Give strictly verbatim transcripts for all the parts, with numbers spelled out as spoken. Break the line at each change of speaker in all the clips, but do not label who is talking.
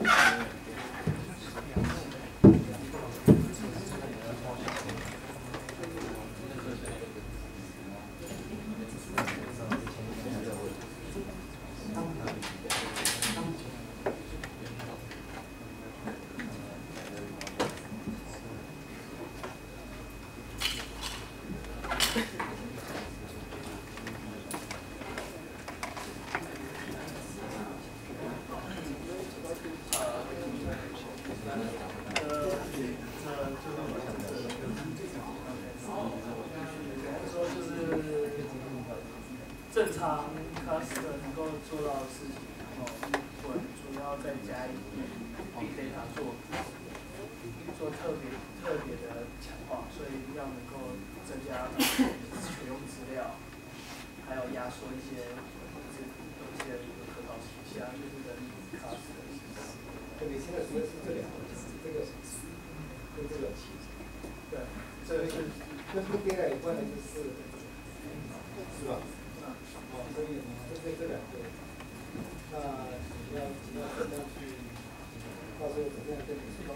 正常 cluster 能够做到的事情，然后我主要再加一点 big data 做做特别特别的强化，所以要能够增加取用资料，还有压缩一些有一些可靠性，其他就是人 cluster。
对，你现在说的是这两个，这个跟这个，
对，这个是
跟 big data 有关的就是，是吧？哦，所以针对这两个，那你要你要怎么样去，到时候怎么样跟你说，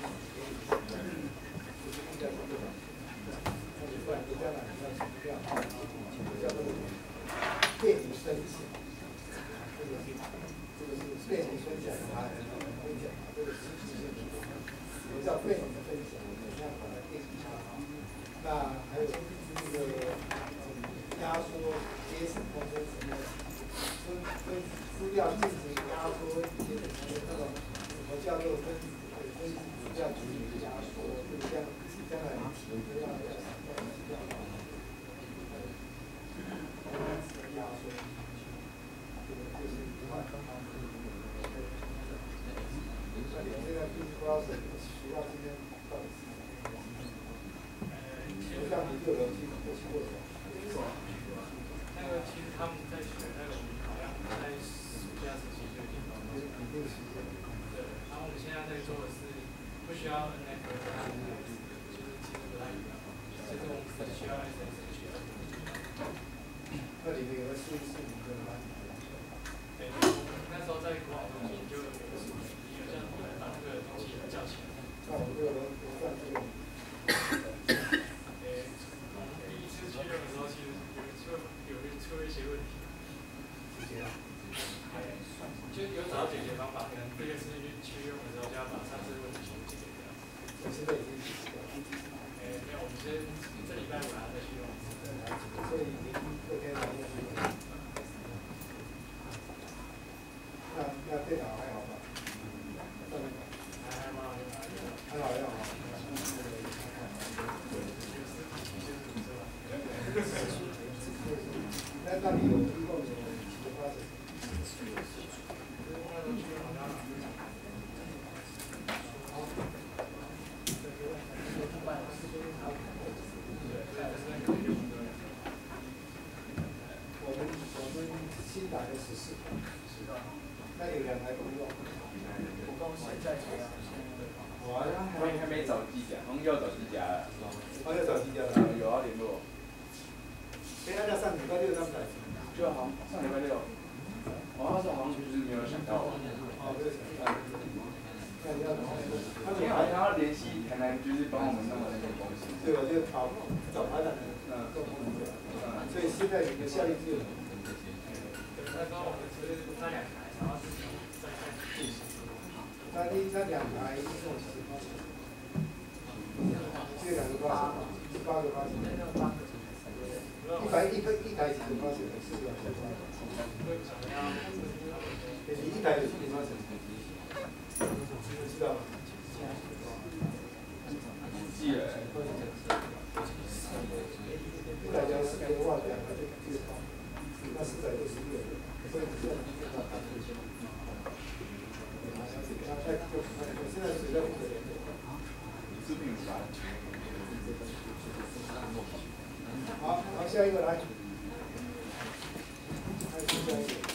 就是应该是这样，那你不然你将来你要强调，叫做便于分享，这个是这个是便于分享啊，分享啊，这个是是是，什么叫便于分享？怎么样把它定义它？那还有这个压缩。节省空间什么？分分资料进行压缩，节省空间，这种什么叫做分分资料进行压缩？就是将将来你提资料要什么资料？压缩，这个就是另外刚刚可以。那你这个并不知道是需要今天到底是什么？就像你六楼去过去过的。
那个其实他们在学那个，好像在暑假时期就已经搞到。对，然后我们现在在做的是不需要 N F， 就是其实不太一样，就是我们只需要 S S H。
那里面有个是是你的吗？
对，那时候在国网中心就有有这样来把这个东西叫起来。
那我这个我算这个。
诶，我们第一次去用的时候，其实有就有出一些问题。就有找到解决方法，可能这个是去用的时候就要把上次的问题全部解决掉。
我现在已经解决掉。
诶，没有，我们先这礼拜五还要再去用。
所以已经昨天晚上去用。那那电脑还好吧？
还还蛮好用的。
还好用啊。那那你有一共有几个发展？我们我们新打的十四款，那有两台不用。
我公司在这样。
我
还没还没找机甲，好像要找机甲了。
哦，要找机甲了。
有要联络。
哎，那上礼拜六他们来。
就好，上礼拜六。我那时候好像就是没有想到。
哦，没有想到。那你要怎么？
他今天好像要联系台南，就是帮我们弄的那个公司。
对，我就找找台南的做工作。嗯。所以现在你的效率就。
那时候我们是那两台，然后自己再再进行。
那你那两台一共几个？这两个八，八个八十。一台一个一台几个八十？四个。你一台有几个八十？知道吗？
记了。
一台加四个的话，两个就就那四百六十六，所以只要现在水在不可怜的。好，好，下一个来。还有下一个。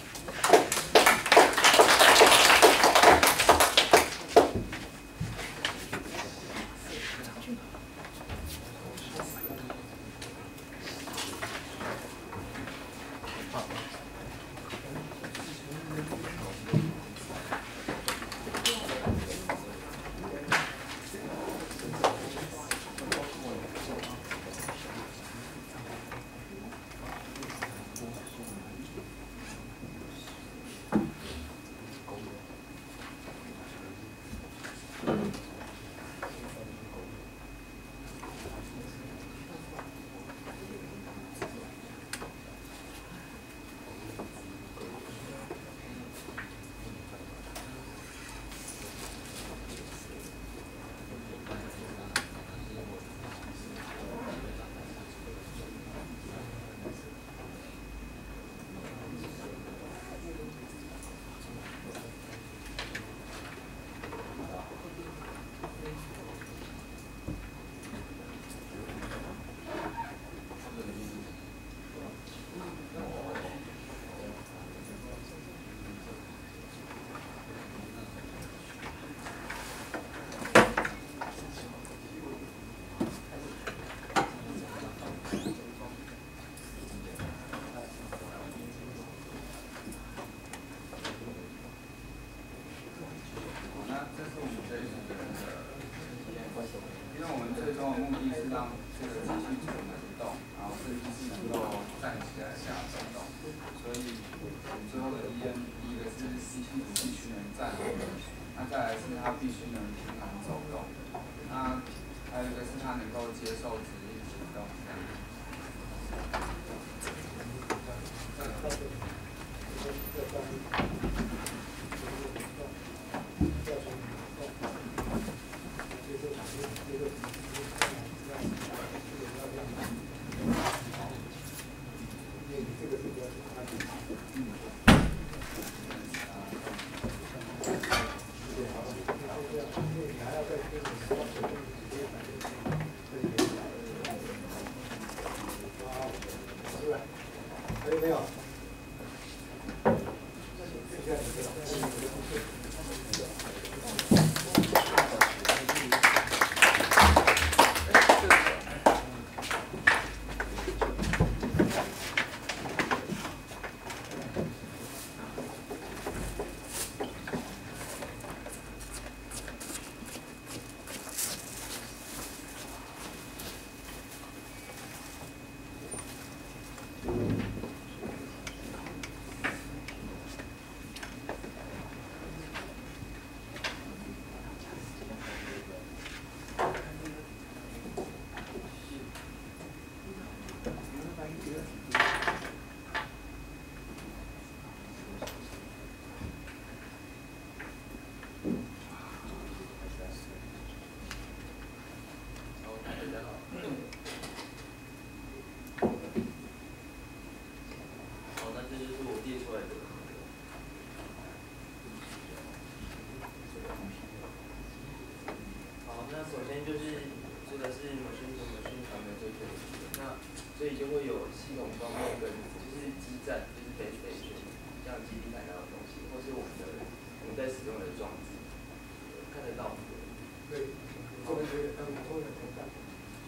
那再来是它必须能平衡走动，那还有一个是它能够接受指令行动这样。
还有没有？
首先就是这个是 machine to machine communication， 那所以就会有系统方面跟就是基站，就是 base station， 像基地台那样的东西，或是我们的我们在使用的装置，看得到。
对，这个可以让多人同感。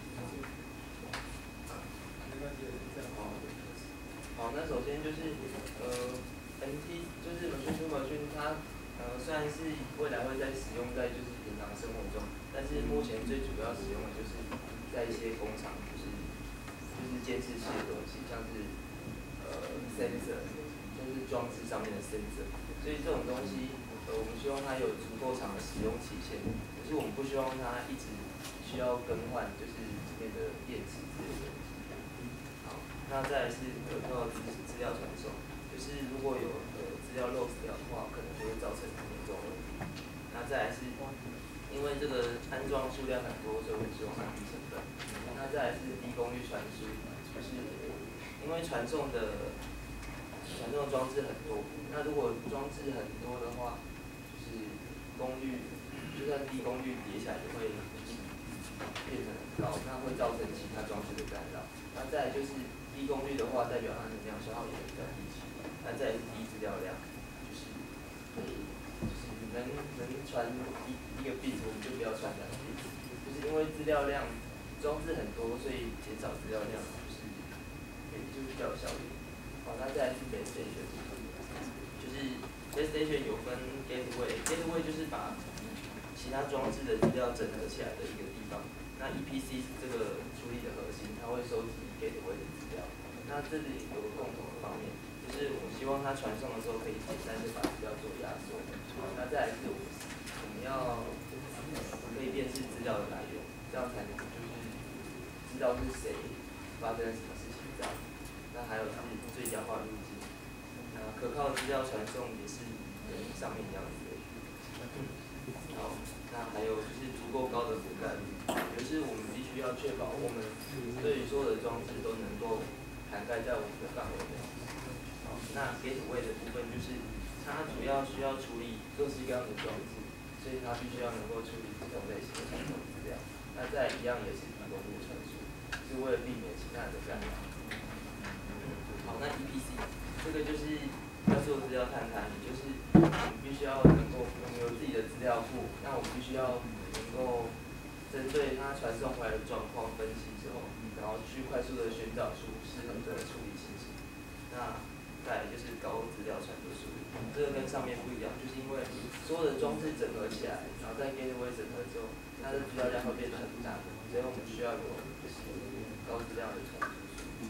好，那首先就是呃 ，M T 就是 machine to machine， 它呃虽然是未来会在使用在就是平常生活中。但是目前最主要使用的就是在一些工厂，就是就是监视器的东西，像是呃 sensor， 就是装置上面的 sensor。所以这种东西，呃，我们希望它有足够长的使用期限，可是我们不希望它一直需要更换，就是里面的电池之类的东西。好，那再来是可靠资资料传送，就是如果有呃资料 loss 掉的话，可能就会造成很严重的问题。那再来是。因为这个安装数量很多，所以我们希望它低成本。那再来是低功率传输，就是因为传送的传送的装置很多，那如果装置很多的话，就是功率就算低功率叠起来也会变成很高，那会造成其他装置的干扰。那再来就是低功率的话，代表它能量消耗也比较低。那再来是低资料量，就是就是能能传一。一个 bit 我们就不要传两个 bit， 就是因为资料量装置很多，所以减少资料量就是也就比较有效率。好，那再来是 base station， 就是 base station 有分 gateway，gateway 就是把其他装置的资料整合起来的一个地方。那 E P C 是这个处理的核心，它会收集 gateway 的资料。那这里有个共同的方面，就是我们希望它传送的时候可以简单的把资料做压缩。那再来是我们。我们要可以辨识资料的来源，这样才能就是知道是谁发生了什么事情这样。那还有是最佳化路径，那可靠资料传送也是跟上面一样的。好，那还有就是足够高的覆盖率，也就是我们必须要确保我们对于所有的装置都能够涵盖在我们的范围内。好，那 gateway 的部分就是它主要需要处理各式各样的装置。所以它必须要能够处理不同类型的传送资料，那再一样也是低功率传输，是为了避免其他人的干扰。好，那 E P C 这个就是要做资料探探，也就是我们必须要能够我们有自己的资料库，那我们必须要能够针对它传送回来的状况分析之后，然后去快速的寻找出适合的处理信息。那再来就是高资料传输速率，这个跟上面不一样，就是因为所有的装置整合起来，然后在 gateway 整合之后，它的资料量会变得很大，所以我们需要有高资料的传输速率。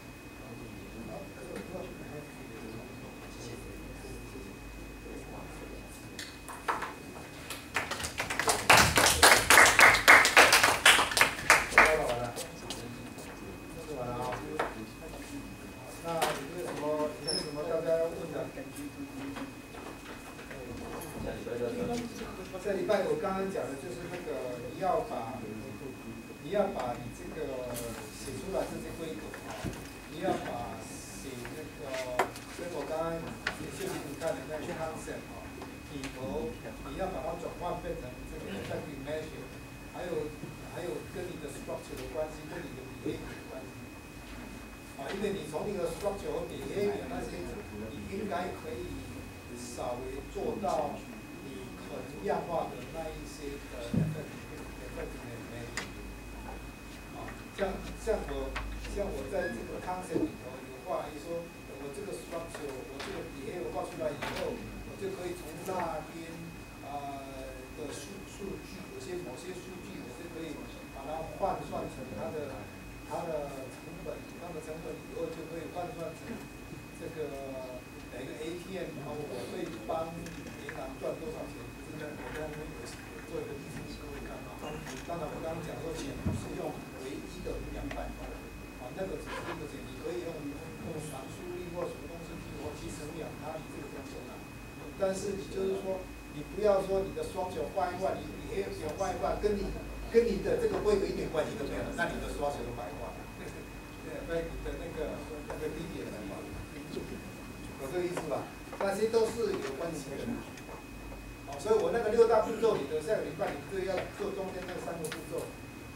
谢谢。
这礼拜我刚刚讲的就是那个你要把你要把你这个写出来这些规格啊，你要把写那个，所以我刚刚也秀给你看的那个 concept 啊，里头你要把它转换变成这个 effective measure， 还有还有跟你的 structure 的关系，跟你的 behavior 的关系啊，因为你从你的 structure 和 behavior 那些，你应该可以稍微做到。可能量化的那一些的 effective measure， 啊，像像我像我在这个 concept 里头有话，一说我这个 structure， 我这个 behavior 画出来以后，我就可以从那边啊、呃、的数数据，有些某些数据，我就可以把它换算成它的它的成本，它的成本以后就可以换算成这个每个 A T M， 然后我可以帮银行赚多少钱。我刚刚有做一个例子给各位看啊。当然我刚刚讲说钱不是用唯一的两百块，啊，那个只是一个钱，你可以用用传输率或什么东西去或去衡量它，你这个不用说了。但是你就是说，你不要说你的双球换一换，你你黑球换一换，跟你跟你的这个规格一点关系都没有，那你的双球都白换了。对，那你的那个那个利率也白换了，有这个意思吧？那些都是有关系的。所以我那个六大步骤里的下个礼拜你就要做中间那三个步骤，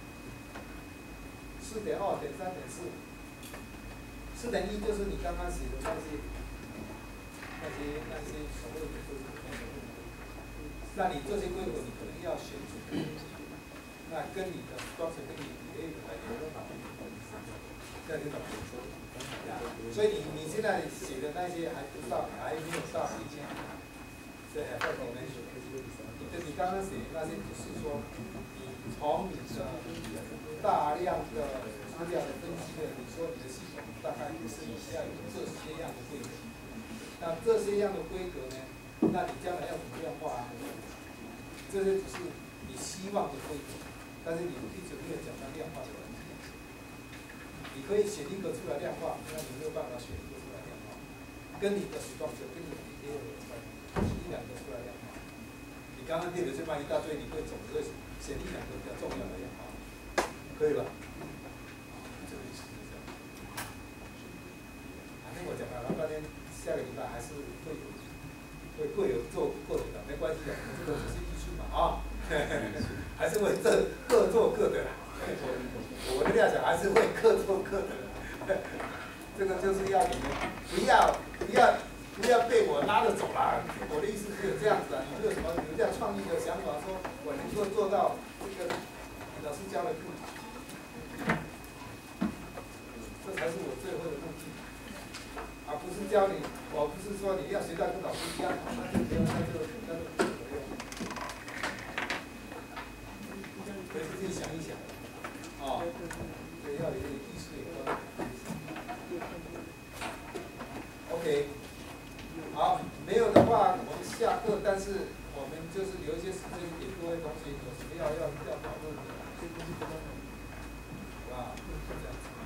四点二点三点四，四点一就是你刚刚写的那些那些那些所谓的就是那个，那你这些规格你可能要选取，那跟你的当时跟你比 A 的来有多少？这样就懂了。所以你你现在写的那些还不到，还没有到以前。这 effective measure， 你的你刚刚写那些只是说，你从你的大量的资料的分析的，你说你的系统大概是你要有这些样的规格，那这些样的规格呢，那你将来要怎么量化啊？这些只是你希望的规格，但是你一直没有讲到量化的问题。你可以选一个出来量化，那你没有办法选一个出来量化，跟你的 structure 跟你的 behavior 有关系。一两个出来量化，你刚刚列的这帮一大堆，你会总是会选一两个比较重要的量化，可以吧？这个意思是这样。反正我讲了，半天下个礼拜还是会有会会有做不过的，没关系的，这个只是艺术嘛啊，还是会这各做各的啦。我的料想还是会各做各的，这个就是要你们不要不要。不要被我拉着走了，我的意思是有这样子啊，你有什么有这样创意的想法，说我能够做到这个老师教的更好，这才是我最后的目的，而不是教你，我不是说你要学到跟老师一样，那就不要，那就那就不可用，可以自己想一想，啊，对，要有点艺术有关。OK。好，没有的话我们下课，但是我们就是留一些时间给各位同学有什么要要要讨论的，好吧？这样子。